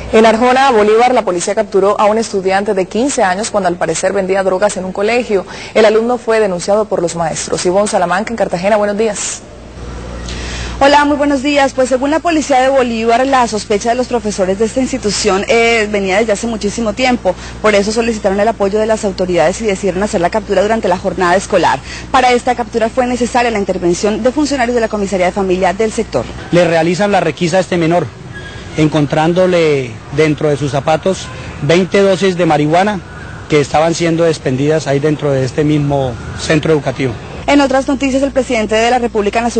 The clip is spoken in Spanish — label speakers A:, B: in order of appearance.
A: En Arjona, Bolívar, la policía capturó a un estudiante de 15 años cuando al parecer vendía drogas en un colegio. El alumno fue denunciado por los maestros. Ivonne Salamanca en Cartagena, buenos días.
B: Hola, muy buenos días. Pues según la policía de Bolívar, la sospecha de los profesores de esta institución venía desde hace muchísimo tiempo. Por eso solicitaron el apoyo de las autoridades y decidieron hacer la captura durante la jornada escolar. Para esta captura fue necesaria la intervención de funcionarios de la comisaría de familia del sector.
C: Le realizan la requisa a este menor, encontrándole dentro de sus zapatos 20 dosis de marihuana que estaban siendo expendidas ahí dentro de este mismo centro educativo.
B: En otras noticias, el presidente de la República en la